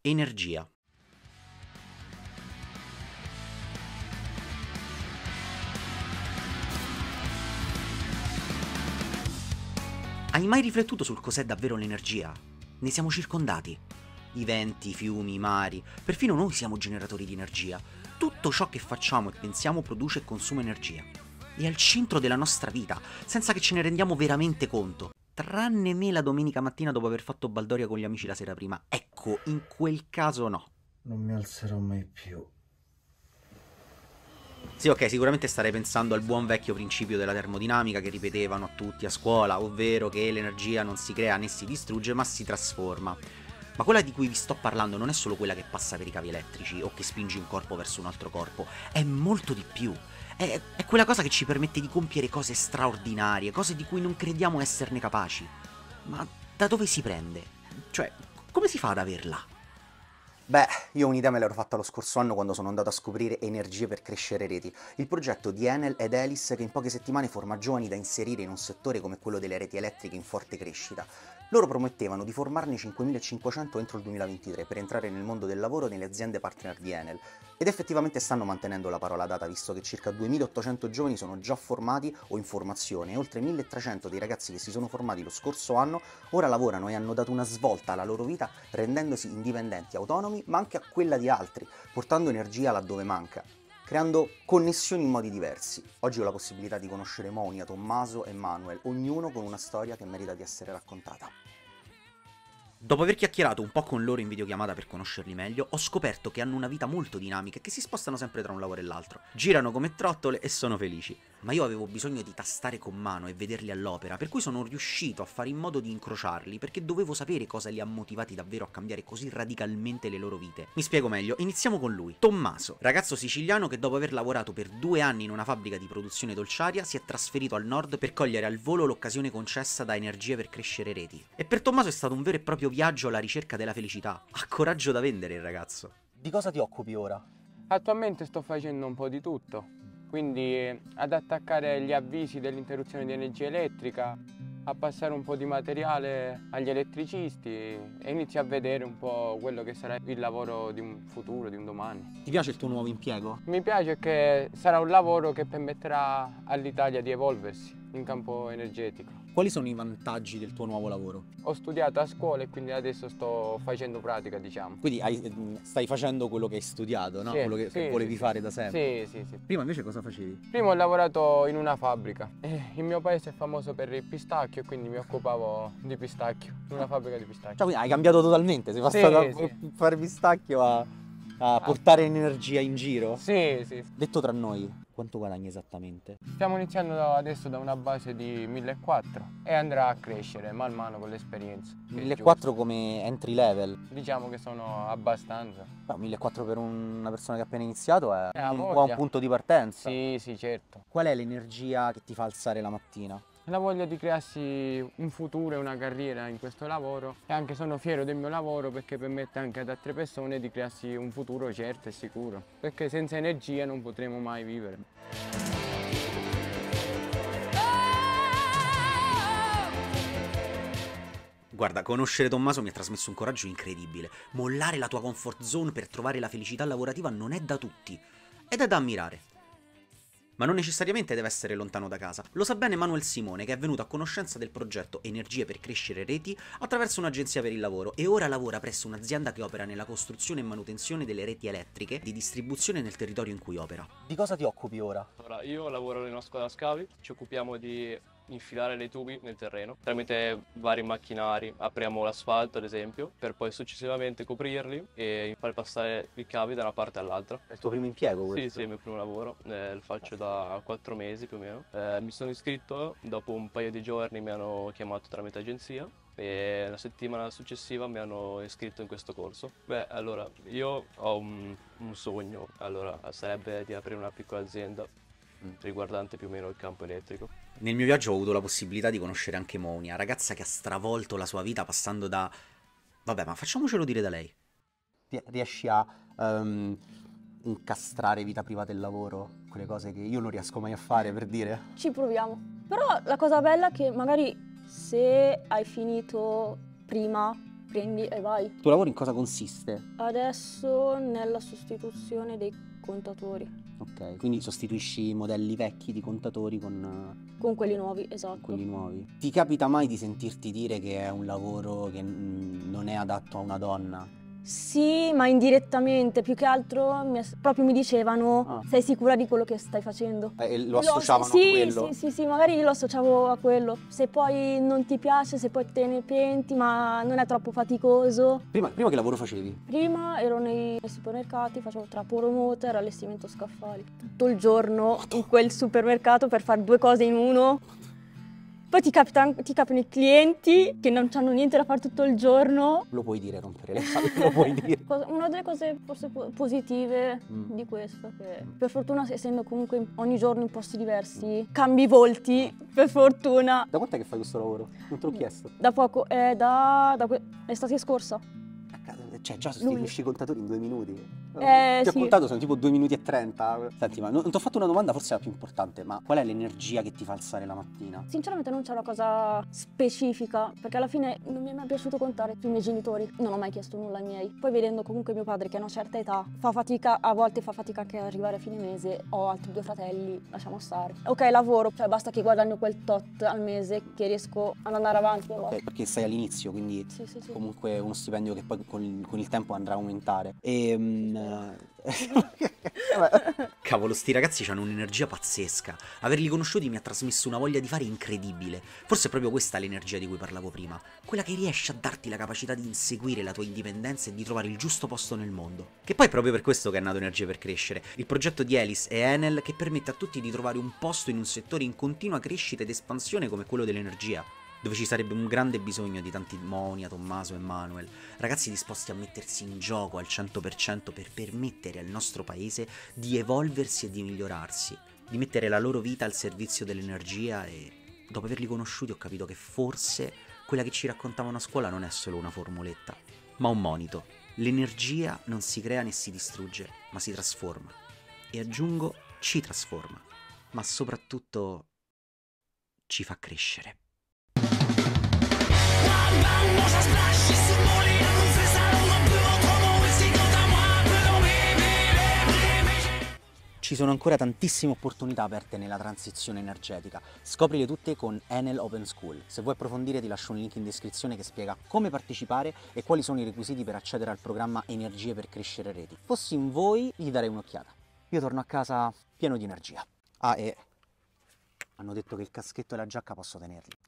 Energia. Hai mai riflettuto sul cos'è davvero l'energia? Ne siamo circondati. I venti, i fiumi, i mari, perfino noi siamo generatori di energia. Tutto ciò che facciamo e pensiamo produce e consuma energia. È al centro della nostra vita, senza che ce ne rendiamo veramente conto. Tranne me la domenica mattina dopo aver fatto baldoria con gli amici la sera prima. Ecco, in quel caso no. Non mi alzerò mai più. Sì, ok, sicuramente starei pensando al buon vecchio principio della termodinamica che ripetevano a tutti a scuola, ovvero che l'energia non si crea né si distrugge, ma si trasforma. Ma quella di cui vi sto parlando non è solo quella che passa per i cavi elettrici o che spinge un corpo verso un altro corpo, è molto di più. È quella cosa che ci permette di compiere cose straordinarie, cose di cui non crediamo esserne capaci. Ma da dove si prende? Cioè, come si fa ad averla? Beh, io un'idea me l'ero fatta lo scorso anno quando sono andato a scoprire Energie per crescere reti, il progetto di Enel ed Elis che in poche settimane forma giovani da inserire in un settore come quello delle reti elettriche in forte crescita. Loro promettevano di formarne 5.500 entro il 2023 per entrare nel mondo del lavoro nelle aziende partner di Enel. Ed effettivamente stanno mantenendo la parola data, visto che circa 2.800 giovani sono già formati o in formazione e oltre 1.300 dei ragazzi che si sono formati lo scorso anno ora lavorano e hanno dato una svolta alla loro vita rendendosi indipendenti, autonomi, ma anche a quella di altri, portando energia laddove manca, creando connessioni in modi diversi. Oggi ho la possibilità di conoscere Monia, Tommaso e Manuel, ognuno con una storia che merita di essere raccontata. Dopo aver chiacchierato un po' con loro in videochiamata per conoscerli meglio, ho scoperto che hanno una vita molto dinamica e che si spostano sempre tra un lavoro e l'altro. Girano come trottole e sono felici. Ma io avevo bisogno di tastare con mano e vederli all'opera, per cui sono riuscito a fare in modo di incrociarli, perché dovevo sapere cosa li ha motivati davvero a cambiare così radicalmente le loro vite. Mi spiego meglio, iniziamo con lui. Tommaso, ragazzo siciliano che dopo aver lavorato per 2 anni in una fabbrica di produzione dolciaria si è trasferito al nord per cogliere al volo l'occasione concessa da Energie per crescere reti. E per Tommaso è stato un vero e proprio viaggio alla ricerca della felicità. Ha coraggio da vendere il ragazzo. Di cosa ti occupi ora? Attualmente sto facendo un po' di tutto, quindi ad attaccare gli avvisi dell'interruzione di energia elettrica, a passare un po' di materiale agli elettricisti e inizio a vedere un po' quello che sarà il lavoro di un futuro, di un domani. Ti piace il tuo nuovo impiego? Mi piace che sarà un lavoro che permetterà all'Italia di evolversi in campo energetico. Quali sono i vantaggi del tuo nuovo lavoro? Ho studiato a scuola e quindi adesso sto facendo pratica, diciamo. Quindi stai facendo quello che hai studiato, no? Sì, quello che sì, volevi sì, fare da sempre. Sì, sì, sì. Prima invece cosa facevi? Prima ho lavorato in una fabbrica. Il mio paese è famoso per il pistacchio e quindi mi occupavo di pistacchio, in una fabbrica di pistacchio. Cioè, quindi hai cambiato totalmente, sei passato da fare pistacchio a portare energia in giro? Sì, sì. Detto tra noi, quanto guadagni esattamente? Stiamo iniziando adesso da una base di 1.400 e andrà a crescere man mano con l'esperienza. 1.400 come entry level? Diciamo che sono abbastanza. No, 1.400 per una persona che ha appena iniziato è un voglia. buon punto di partenza. Sì, sì, certo. Qual è l'energia che ti fa alzare la mattina? La voglia di crearsi un futuro e una carriera in questo lavoro e anche sono fiero del mio lavoro perché permette anche ad altre persone di crearsi un futuro certo e sicuro, perché senza energia non potremo mai vivere. Guarda, conoscere Tommaso mi ha trasmesso un coraggio incredibile. Mollare la tua comfort zone per trovare la felicità lavorativa non è da tutti, ed è da ammirare. Ma non necessariamente deve essere lontano da casa. Lo sa bene Manuel Simone, che è venuto a conoscenza del progetto Energie per crescere reti attraverso un'agenzia per il lavoro e ora lavora presso un'azienda che opera nella costruzione e manutenzione delle reti elettriche di distribuzione nel territorio in cui opera. Di cosa ti occupi ora? Allora, io lavoro in una squadra scavi, ci occupiamo di infilare dei tubi nel terreno tramite vari macchinari. Apriamo l'asfalto ad esempio per poi successivamente coprirli e far passare i cavi da una parte all'altra. È il tuo primo impiego questo? Sì, sì, è il mio primo lavoro, lo faccio da 4 mesi più o meno. Mi sono iscritto, dopo un paio di giorni mi hanno chiamato tramite agenzia e la settimana successiva mi hanno iscritto in questo corso. Beh, allora, io ho un sogno, allora sarebbe di aprire una piccola azienda riguardante più o meno il campo elettrico. Nel mio viaggio ho avuto la possibilità di conoscere anche Monia, ragazza che ha stravolto la sua vita passando da... Vabbè, ma facciamocelo dire da lei. Riesci a incastrare vita privata e lavoro? Quelle cose che io non riesco mai a fare, per dire. Ci proviamo. Però la cosa bella è che magari se hai finito prima prendi e vai. Il tuo lavoro in cosa consiste? Adesso nella sostituzione dei contatori, Ok, quindi sostituisci i modelli vecchi di contatori con quelli nuovi, esatto. quelli nuovi. Ti capita mai di sentirti dire che è un lavoro che non è adatto a una donna? Sì, ma indirettamente, più che altro proprio mi dicevano, Ah. sei sicura di quello che stai facendo? E lo associavano sì, a quello? Sì, magari lo associavo a quello. Se poi non ti piace, se poi te ne penti, ma non è troppo faticoso. Prima che lavoro facevi? Prima ero nei supermercati, facevo traporo motor, allestimento scaffali. Tutto il giorno in quel supermercato per fare 2 cose in uno. Poi ti capitano i clienti che non hanno niente da fare tutto il giorno. Lo puoi dire, rompere le palle, lo puoi dire. Una delle cose forse positive di questo, che per fortuna, essendo comunque ogni giorno in posti diversi, cambi volti, per fortuna. Da quant'è che fai questo lavoro? Non te l'ho chiesto. Da poco, da l'estate scorsa. Cioè, già sostituisci i contatori in 2 minuti. Ti ho Sì. contato, sono tipo 2 minuti e 30. Senti, ma non ti ho fatto una domanda, forse la più importante, ma qual è l'energia che ti fa alzare la mattina? Sinceramente non c'è una cosa specifica, perché alla fine non mi è mai piaciuto contare sui miei genitori, non ho mai chiesto nulla ai miei. Poi vedendo comunque mio padre che a una certa età fa fatica, a volte fa fatica anche ad arrivare a fine mese, ho altri 2 fratelli, lasciamo stare. Ok, lavoro, cioè basta che guadagno quel tot al mese che riesco ad andare avanti. Ok, perché sei all'inizio, quindi Sì. comunque uno stipendio che poi con il tempo andrà a aumentare. Cavolo, sti ragazzi hanno un'energia pazzesca. Averli conosciuti mi ha trasmesso una voglia di fare incredibile. Forse è proprio questa l'energia di cui parlavo prima. Quella che riesce a darti la capacità di inseguire la tua indipendenza e di trovare il giusto posto nel mondo. Che poi è proprio per questo che è nato Energie per Crescere, il progetto di Elis e Enel che permette a tutti di trovare un posto in un settore in continua crescita ed espansione come quello dell'energia, dove ci sarebbe un grande bisogno di tanti Monia, Tommaso e Manuel, ragazzi disposti a mettersi in gioco al 100% per permettere al nostro paese di evolversi e di migliorarsi, di mettere la loro vita al servizio dell'energia. E dopo averli conosciuti ho capito che forse quella che ci raccontavano a scuola non è solo una formuletta, ma un monito. L'energia non si crea né si distrugge, ma si trasforma. E aggiungo, ci trasforma, ma soprattutto ci fa crescere. Ci sono ancora tantissime opportunità aperte nella transizione energetica. Scoprile tutte con Enel Open School. Se vuoi approfondire ti lascio un link in descrizione che spiega come partecipare e quali sono i requisiti per accedere al programma Energie per Crescere Reti. Fossi in voi, gli darei un'occhiata. Io torno a casa pieno di energia. Ah, e hanno detto che il caschetto e la giacca posso tenerli.